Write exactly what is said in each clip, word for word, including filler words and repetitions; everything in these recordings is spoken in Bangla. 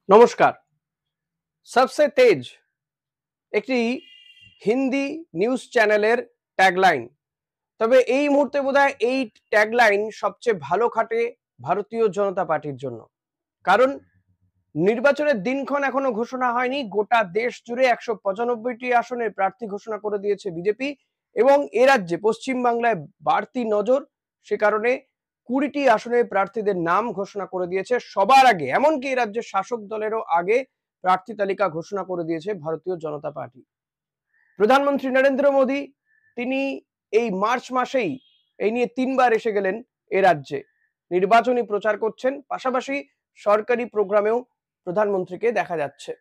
নমস্কার। सबसे तेज একটি হিন্দি নিউজ চ্যানেলের ট্যাগলাইন। তবে এই মুহূর্তে বোধহয় এই ট্যাগলাইন সবচেয়ে ভালো খাটে ভারতীয় জনতা পার্টির জন্য। কারণ নির্বাচনের দিনক্ষণ এখনো ঘোষণা হয়নি। গোটা দেশ জুড়ে একশো পঁচানব্বই টি আসনের প্রার্থী ঘোষণা করে দিয়েছে বিজেপি এবং এ রাজ্যে পশ্চিম বাংলায় বাড়তি নজর, সে কারণে কুড়ি টি আসনের প্রার্থীদের নাম ঘোষণা করে দিয়েছে সবার আগে। এমনকি এই রাজ্যের শাসক দলেরও আগে প্রার্থী তালিকা ঘোষণা করে দিয়েছে ভারতীয় জনতা পার্টি। প্রধানমন্ত্রী নরেন্দ্র মোদী তিনি এই মার্চ মাসেই এই নিয়ে তিনবার এসে গেলেন এ রাজ্যে, নির্বাচনী প্রচার করছেন, পাশাপাশি সরকারি প্রোগ্রামেও প্রধানমন্ত্রীকে দেখা যাচ্ছে।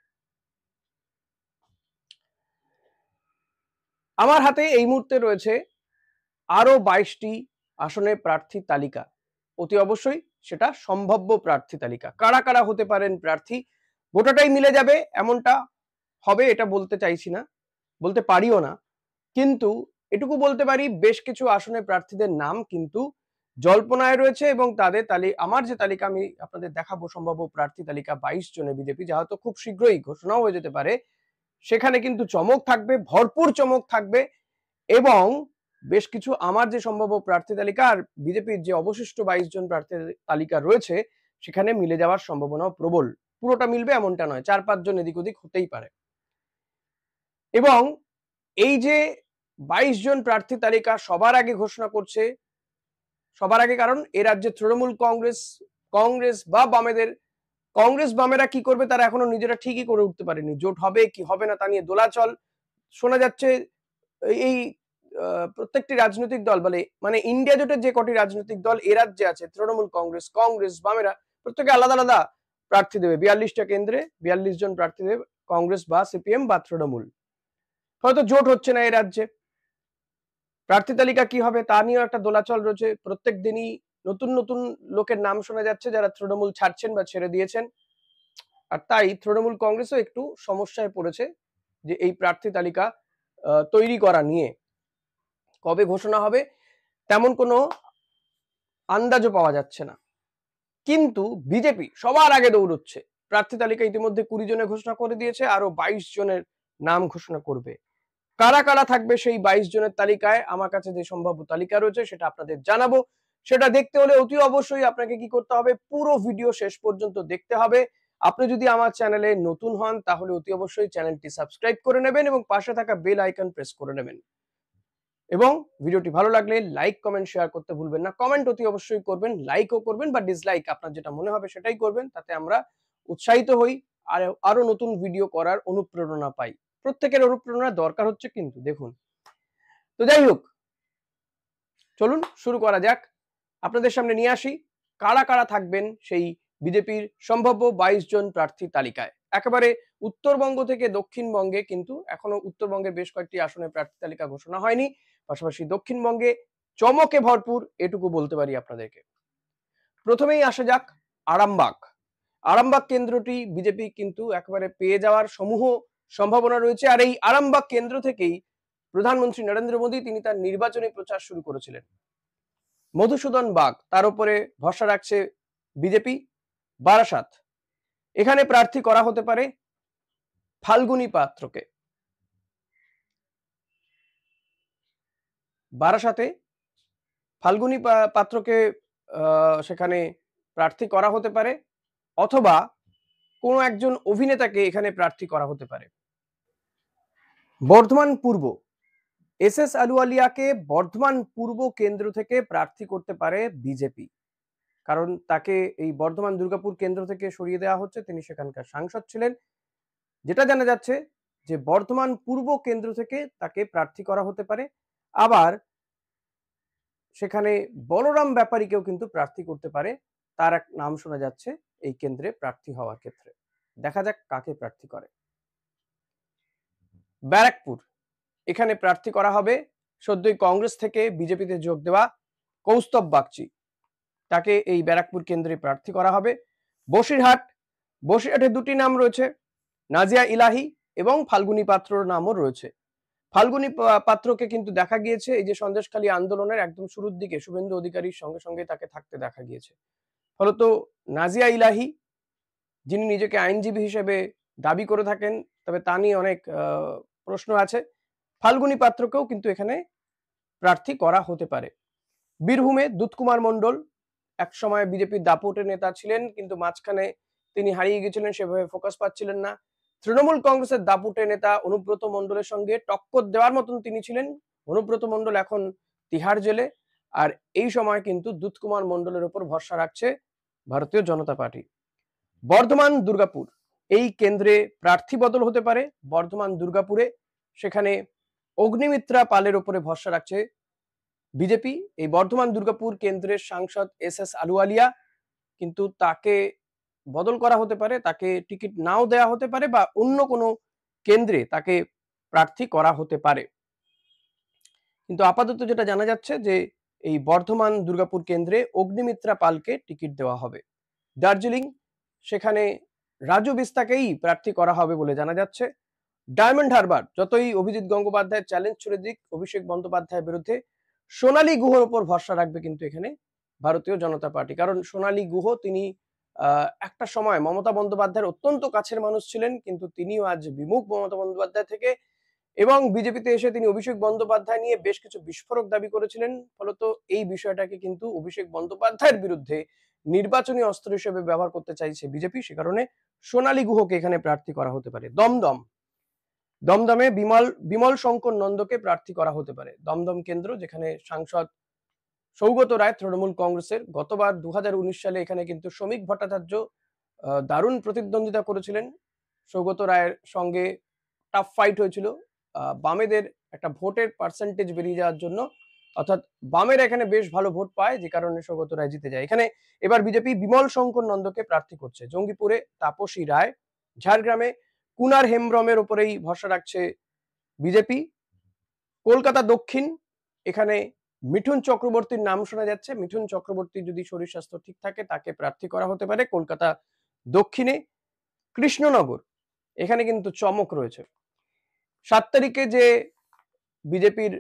আমার হাতে এই মুহূর্তে রয়েছে আরো বাইশ টি আসনের প্রার্থী তালিকা। অতি অবশ্যই সেটা সম্ভাব্য প্রার্থী তালিকা। কারা কারা হতে পারেন প্রার্থী, গোটাটাই মিলে যাবে এমনটা হবে এটা বলতে চাইছি না, বলতে পারিও না। কিন্তু এটুকু বলতে পারি বেশ কিছু আসনের প্রার্থীদের নাম কিন্তু জল্পনায় রয়েছে এবং তাদের তালি আমার যে তালিকা আমি আপনাদের দেখাবো, সম্ভাব্য প্রার্থী তালিকা বাইশ জনের বিজেপি, যা হয়তো খুব শীঘ্রই ঘোষণাও হয়ে যেতে পারে। সেখানে কিন্তু চমক থাকবে, ভরপুর চমক থাকবে এবং বেশ কিছু আমার যে সম্ভাব্য প্রার্থী তালিকা আর বিজেপির যে অবশিষ্ট বাইশ জন প্রার্থী তালিকা রয়েছে সেখানে মিলে যাওয়ার সম্ভাবনাও প্রবল। পুরোটা মিলবে এমনটা নয়, চার পাঁচ জন এদিক ওদিক হতেই পারে। এবং এই যে বাইশ জন প্রার্থী তালিকা সবার আগে ঘোষণা করছে, সবার আগে কারণ এ রাজ্যে তৃণমূল কংগ্রেস কংগ্রেস বা বামেদের কংগ্রেস বামেরা কি করবে তারা এখনো নিজেরা ঠিকই করে উঠতে পারেনি। জোট হবে কি হবে না তা নিয়ে দোলাচল শোনা যাচ্ছে। এই প্রত্যেকটি রাজনৈতিক দল বলে মানে ইন্ডিয়া জোটের যে কটি রাজনৈতিক দল এ রাজ্যে আছে, তৃণমূল কংগ্রেস কংগ্রেস বামেরা প্রত্যেকে আলাদা আলাদা প্রার্থী দেবে। বিয়াল্লিশটা কেন্দ্রে বিয়াল্লিশ জন প্রার্থী দেবে কংগ্রেস বা সিপিএম বা তৃণমূল। হয়তো জোট হচ্ছে না এই রাজ্যে, প্রার্থী তালিকা কি হবে তা নিয়েও একটা দোলাচল রয়েছে। প্রত্যেক দিনই নতুন নতুন লোকের নাম শোনা যাচ্ছে যারা তৃণমূল ছাড়ছেন বা ছেড়ে দিয়েছেন। আর তাই তৃণমূল কংগ্রেসও একটু সমস্যায় পড়েছে যে এই প্রার্থী তালিকা তৈরি করা নিয়ে। কবে ঘোষণা হবে তেমন কোনো আন্দাজও পাওয়া যাচ্ছে না। কিন্তু বিজেপি সবার আগে দৌড়চ্ছে। প্রার্থী তালিকা ইতিমধ্যে কুড়ি জনে ঘোষণা করে দিয়েছে, আরো বাইশ জনের নাম ঘোষণা করবে। কারা কারা থাকবে সেই বাইশ জনের তালিকায় আমার কাছে যে সম্ভাব্য তালিকা রয়েছে সেটা আপনাদের জানাবো। সেটা দেখতে হলে অতি অবশ্যই আপনাকে কি করতে হবে, পুরো ভিডিও শেষ পর্যন্ত দেখতে হবে। আপনি যদি আমার চ্যানেলে নতুন হন তাহলে অতি অবশ্যই চ্যানেলটি সাবস্ক্রাইব করে নেবেন এবং পাশে থাকা বেল আইকন প্রেস করে নেবেন। এবং ভিডিওটি ভালো লাগলে লাইক কমেন্ট শেয়ার করতে ভুলবেন না। কমেন্ট অতি অবশ্যই করবেন, লাইকও করবেন বা ডিসলাইক আপনার যেটা মনে হবে সেটাই করবেন, তাতে আমরা উৎসাহিত হই আর আরো নতুন ভিডিও করার অনুপ্রেরণা পাই। প্রত্যেকের অনুপ্রেরণা দরকার হচ্ছে কিন্তু দেখুন। তো যাই হোক, চলুন শুরু করা যাক। আপনাদের সামনে নিয়ে আসি কারা কারা থাকবেন সেই বিজেপির সম্ভাব্য বাইশ জন প্রার্থী তালিকায়। একেবারে উত্তরবঙ্গ থেকে দক্ষিণবঙ্গে কিন্তু এখনো উত্তরবঙ্গের বেশ কয়েকটি আসনের প্রার্থী তালিকা ঘোষণা হয়নি, পাশাপাশি দক্ষিণবঙ্গে চমকে ভরপুর এটুকু বলতে পারি আপনাদেরকে। প্রথমেই আসা যাক আরামবাগ। আরামবাগ কেন্দ্রটি বিজেপি কিন্তু একেবারে পেয়ে যাওয়ার সমূহ সম্ভাবনা রয়েছে। আর এই আরামবাগ কেন্দ্র থেকেই প্রধানমন্ত্রী নরেন্দ্র মোদী তিনি তার নির্বাচনী প্রচার শুরু করেছিলেন। মধুসূদন বাগ তার উপরে ভরসা রাখছে বিজেপি। বারাসাত, এখানে প্রার্থী করা হতে পারে ফাল্গুনী পাত্রকে। বারাসাতে ফাল্গুনী পাত্রকে সেখানে প্রার্থী করা হতে পারে, অথবা কোনো একজন অভিনেতাকে এখানে প্রার্থী করা হতে পারে। বর্ধমান পূর্ব, এস এস আলুওয়ালিয়াকে বর্ধমান পূর্ব কেন্দ্র থেকে প্রার্থী করতে পারে বিজেপি, কারণ তাকে এই বর্ধমান দুর্গাপুর কেন্দ্র থেকে সরিয়ে দেওয়া হচ্ছে, তিনি সেখানকার সাংসদ ছিলেন। যেটা জানা যাচ্ছে যে বর্ধমান পূর্ব কেন্দ্র থেকে তাকে প্রার্থী করা হতে পারে। আবার সেখানে বলরাম ব্যাপারীকেও কিন্তু প্রার্থী করতে পারে, তার এক নাম শোনা যাচ্ছে এই কেন্দ্রে প্রার্থী হওয়ার ক্ষেত্রে। দেখা যাক কাকে প্রার্থী করে। ব্যারাকপুর, এখানে প্রার্থী করা হবে সদ্যই কংগ্রেস থেকে বিজেপিতে যোগ দেওয়া কৌস্তব বাগচি, তাকে এই ব্যারাকপুর কেন্দ্রে প্রার্থী করা হবে। বসিরহাট, বসিরহাটে দুটি নাম রয়েছে, নাজিয়া ইলাহি এবং ফাল্গুনী পাত্রর নামও রয়েছে। ফাল্গুনী পাত্রকে কিন্তু দেখা গিয়েছে এই যে সন্দেশখালী আন্দোলনের একদম শুরুর দিকে শুভেন্দু অধিকারীর সঙ্গে সঙ্গে তাকে থাকতে দেখা গিয়েছে। ফলত নাজিয়া ইলাহি যিনি নিজেকে আইনজীবী হিসেবে দাবি করে থাকেন, তবে তা নিয়ে অনেক প্রশ্ন আছে। ফাল্গুনী পাত্রকেও কিন্তু এখানে প্রার্থী করা হতে পারে। বীরভূমে দুধকুমার মণ্ডল একসময় বিজেপির দাপুটে নেতা ছিলেন, কিন্তু মাঝখানে তিনি হারিয়ে গেছিলেন, সেভাবে ফোকাস পাচ্ছিলেন না। তৃণমূল কংগ্রেসের দাপুটে নেতা অনুব্রত মণ্ডলের সঙ্গে টক্কর দেওয়ার মতন তিনি ছিলেন। অনুব্রত মণ্ডল এখন তিহাড় জেলে, আর এই সময় কিন্তু দুধকুমার মণ্ডলের উপর ভরসা রাখছে ভারতীয় জনতা পার্টি। বর্ধমান দুর্গাপুর এই কেন্দ্রে প্রার্থী বদল হতে পারে। বর্ধমান দুর্গাপুরে সেখানে অগ্নিমিত্রা পালের উপরে ভরসা রাখছে বিজেপি। এই বর্ধমান দুর্গাপুর কেন্দ্রের সাংসদ এস এস আলুওয়ালিয়া, কিন্তু তাকে বদল করা হতে পারে, তাকে টিকিট নাও দেওয়া হতে পারে, বা অন্য কোনো কেন্দ্রে তাকে প্রার্থী করা হতে পারে। কিন্তু আপাতত যেটা জানা যাচ্ছে যে এই বর্ধমান দুর্গাপুর কেন্দ্রে অগ্নিমিত্রা পালকে টিকিট দেওয়া হবে। দার্জিলিং সেখানে রাজু বিস্তাকেই প্রার্থী করা হবে বলে জানা যাচ্ছে। ডায়মন্ড হারবার যতই অভিজিৎ গঙ্গোপাধ্যায় চ্যালেঞ্জ ছুড়ে দিক অভিষেক বন্দ্যোপাধ্যায়ের বিরুদ্ধে, সোনালী গুহর উপর ভরসা রাখবে কিন্তু এখানে ভারতীয় জনতা পার্টি। কারণ সোনালী গুহ তিনি একটা সময় মমতা বন্দ্যোপাধ্যায়ের অত্যন্ত কাছের মানুষ ছিলেন, কিন্তু তিনিও আজ বিমুখ মমতা বন্দ্যোপাধ্যায় থেকে, এবং বিজেপিতে এসে তিনি অভিষেক বন্দ্যোপাধ্যায় নিয়ে বেশ কিছু বিস্ফোরক দাবি করেছিলেন। ফলত এই বিষয়টাকে কিন্তু অভিষেক বন্দ্যোপাধ্যায়ের বিরুদ্ধে নির্বাচনী অস্ত্র হিসেবে ব্যবহার করতে চাইছে বিজেপি। সে কারণে সোনালী গুহকে এখানে প্রার্থী করা হতে পারে। দমদম দমদমে বিমল বিমল শঙ্কর নন্দকে প্রার্থী করা হতে পারে। দমদম কেন্দ্র, যেখানে সাংসদ সৌগত রায় তৃণমূল কংগ্রেসের, গতবার দু হাজার উনিশ সালে এখানে কিন্তু শ্রমিক ভট্টাচার্য দারুণ প্রতিদ্বন্দ্বিতা করেছিলেন। সৌগত রায়ের সঙ্গে টাফ ফাইট হয়েছিল বামেদের একটা ভোটের পার্সেন্টেজ বেরিয়ে যাওয়ার জন্য, অর্থাৎ বামের এখানে বেশ ভালো ভোট পায়, যে কারণে সৌগত রায় জিতে যায়। এখানে এবার বিজেপি বিমল শঙ্কর নন্দকে প্রার্থী করছে। জঙ্গিপুরে তাপসী রায়, ঝাড়গ্রামে কুনার হেমব্রমের উপরেই ভরসা রাখছে বিজেপি। কলকাতা দক্ষিণ, এখানে মিঠুন চক্রবর্তীর নাম শোনা যাচ্ছে। মিঠুন চক্রবর্তী যদি শরীর স্বাস্থ্য ঠিক থাকে তাকে প্রার্থী করা হতে পারে কলকাতা দক্ষিণে। কৃষ্ণনগর, এখানে কিন্তু চমক রয়েছে। সাত তারিখে যে বিজেপির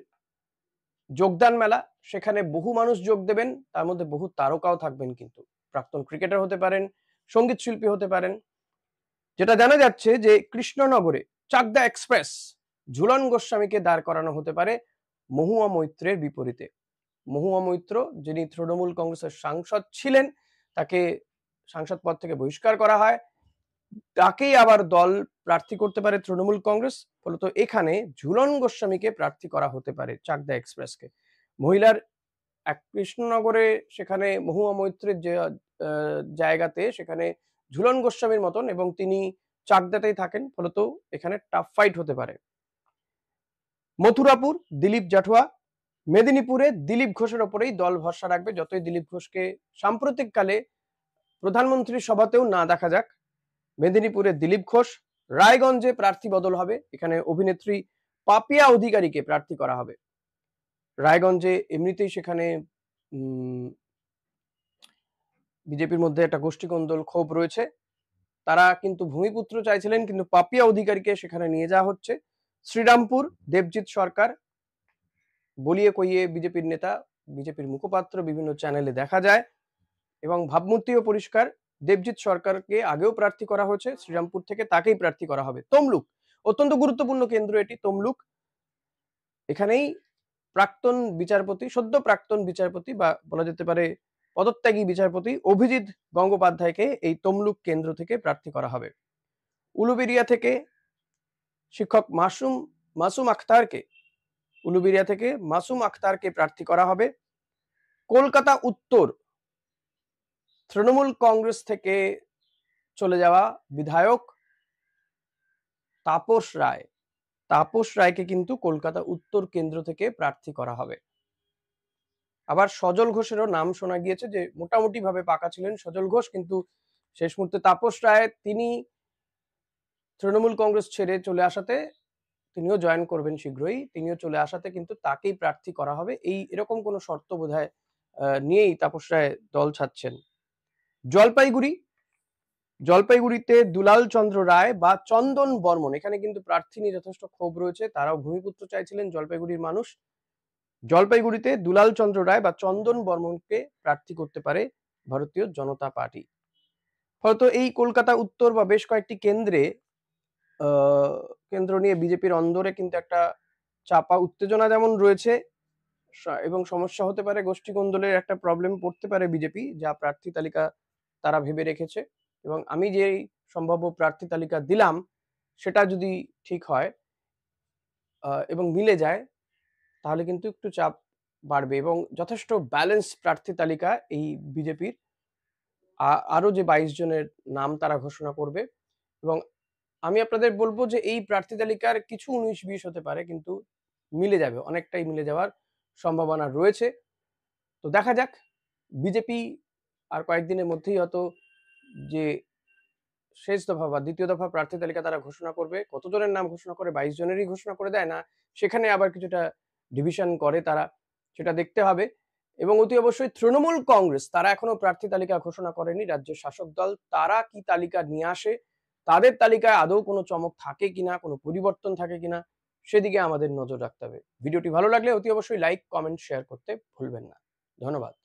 যোগদান মেলা, সেখানে বহু মানুষ যোগ দেবেন, তার মধ্যে বহু তারকাও থাকবেন, কিন্তু প্রাক্তন ক্রিকেটার হতে পারেন, সঙ্গীত শিল্পী হতে পারেন। যেটা জানা যাচ্ছে যে কৃষ্ণনগরে চাকদা এক্সপ্রেস ঝুলন গোস্বামীকে দাঁড় করানো হতে পারে মহুয়া মৈত্রের বিপরীতে। মহুয়া মৈত্র, যিনি তৃণমূল কংগ্রেসের সাংসদ ছিলেন, তাকে সাংসদ পদ থেকে বহিষ্কার করা হয়, তাকেই আবার দল প্রার্থী করতে পারে তৃণমূল কংগ্রেস। ফলত এখানে ঝুলন গোস্বামীকে প্রার্থী করা হতে পারে চাকদা এক্সপ্রেসকে। মহিলার এক কৃষ্ণনগরে সেখানে মহুয়া মৈত্রের যে জায়গাতে সেখানে ঝুলন গোস্বামীর মতন, এবং তিনি চাকদাতেই থাকেন, ফলত এখানে টাফ ফাইট হতে পারে। মথুরাপুর দিলীপ জাঠুয়া, মেদিনীপুরে দিলীপ ঘোষের ওপরেই দল ভরসা রাখবে, যতই দিলীপ ঘোষকে সাম্প্রতিককালে প্রধানমন্ত্রীর সভাতেও না দেখা যাক। মেদিনীপুরে দিলীপ ঘোষ। রায়গঞ্জে প্রার্থী বদল হবে, এখানে অভিনেত্রী পাপিয়া অধিকারীকে প্রার্থী করা হবে। রায়গঞ্জে এমনিতেই সেখানে বিজেপির মধ্যে একটা গোষ্ঠীকন্দল ক্ষোভ রয়েছে, তারা কিন্তু ভূমিপুত্র চাইছিলেন, কিন্তু পাপিয়া অধিকারীকে সেখানে নিয়ে যাওয়া হচ্ছে। শ্রীরামপুর দেবজিৎ সরকার, বলিয়ে কইয়ে বিজেপির নেতা, বিজেপির মুখপাত্র বিভিন্ন চ্যানেলে দেখা যায়, এবং ভাবমূর্তিও পরিষ্কার। দেবজিৎ সরকারকে আগেও প্রার্থী করা হয়েছে শ্রীরামপুর থেকে, তাকেই প্রার্থী করা হবে। তমলুক অত্যন্ত গুরুত্বপূর্ণ কেন্দ্র এটি। তমলুক, এখানেই প্রাক্তন বিচারপতি, সদ্য প্রাক্তন বিচারপতি বা বলা যেতে পারে পদত্যাগী বিচারপতি অভিজিৎ গঙ্গোপাধ্যায়কে এই তমলুক কেন্দ্র থেকে প্রার্থী করা হবে। উলুবেড়িয়া থেকে শিক্ষক মাসুম মাসুম আখতারকে উলুবেড়িয়া থেকে মাসুম আখতারকে প্রার্থী করা হবে। কলকাতা উত্তর, তৃণমূল কংগ্রেস থেকে চলে যাওয়া বিধায়ক তাপস রায়, তাপস রায়কে কিন্তু কলকাতা উত্তর কেন্দ্র থেকে প্রার্থী করা হবে। আবার সজল ঘোষেরও নাম শোনা গিয়েছে, যে মোটামুটি ভাবে পাকা ছিলেন সজল ঘোষ, কিন্তু শেষ মুহূর্তে তাপস রায় তিনি তৃণমূল কংগ্রেস ছেড়ে চলে আসাতে, তিনিও জয়েন করবেন শীঘ্রই, তিনিও চলে আসাতে কিন্তু তাকেই প্রার্থী করা হবে। এই এরকম কোনো শর্ত বোধহয় নিয়েই তাপস রায় দল ছাড়ছেন। জলপাইগুড়ি, জলপাইগুড়িতে দুলাল চন্দ্র রায় বা চন্দন বর্মন, এখানে কিন্তু প্রার্থী নিয়ে যথেষ্ট ক্ষোভ রয়েছে, তারাও ভূমিপুত্র চাইছিলেন জলপাইগুড়ির মানুষ। জলপাইগুড়িতে দুলাল চন্দ্র রায় বা চন্দন বর্মনকে প্রার্থী করতে পারে ভারতীয় জনতা পার্টি। হয়তো এই কলকাতা উত্তর বা বেশ কয়েকটি কেন্দ্রে আহ, কেন্দ্র নিয়ে বিজেপির অন্দরে কিন্তু একটা চাপা উত্তেজনা যেমন রয়েছে, স- এবং সমস্যা হতে পারে, গোষ্ঠী কোন্দলের একটা প্রবলেম পড়তে পারে বিজেপি, যা প্রার্থী তালিকা তারা ভেবে রেখেছে। এবং আমি যে সম্ভাব্য প্রার্থী তালিকা দিলাম সেটা যদি ঠিক হয় আহ, এবং মিলে যায়, তাহলে কিন্তু একটু চাপ বাড়বে এবং যথেষ্ট ব্যালেন্স প্রার্থী তালিকা এই বিজেপির। আরো যে বাইশ জনের নাম তারা ঘোষণা করবে, এবং আমি আপনাদের বলবো যে এই প্রার্থী তালিকার কিছু উনিশ বিশ হতে পারে, কিন্তু মিলে যাবে, অনেকটাই মিলে যাওয়ার সম্ভাবনা রয়েছে। তো দেখা যাক, বিজেপি আর কয়েকদিনের মধ্যেই হয়তো যে শেষ দফা বা দ্বিতীয় দফা প্রার্থী তালিকা তারা ঘোষণা করবে। কতজনের নাম ঘোষণা করে, বাইশ জনেরই ঘোষণা করে দেয় না সেখানে আবার কিছুটা ডিভিশন করে তারা, সেটা দেখতে হবে। এবং অতি অবশ্যই তৃণমূল কংগ্রেস তারা এখনো প্রার্থী তালিকা ঘোষণা করেনি, রাজ্যের শাসক দল তারা কি তালিকা নিয়ে আসে, তাদের তালিকায় আদৌ কোনো চমক থাকে কিনা, কোনো পরিবর্তন থাকে কিনা, সেদিকে আমাদের নজর রাখতে হবে। ভিডিওটি ভালো লাগলে অতি অবশ্যই লাইক কমেন্ট শেয়ার করতে ভুলবেন না। ধন্যবাদ।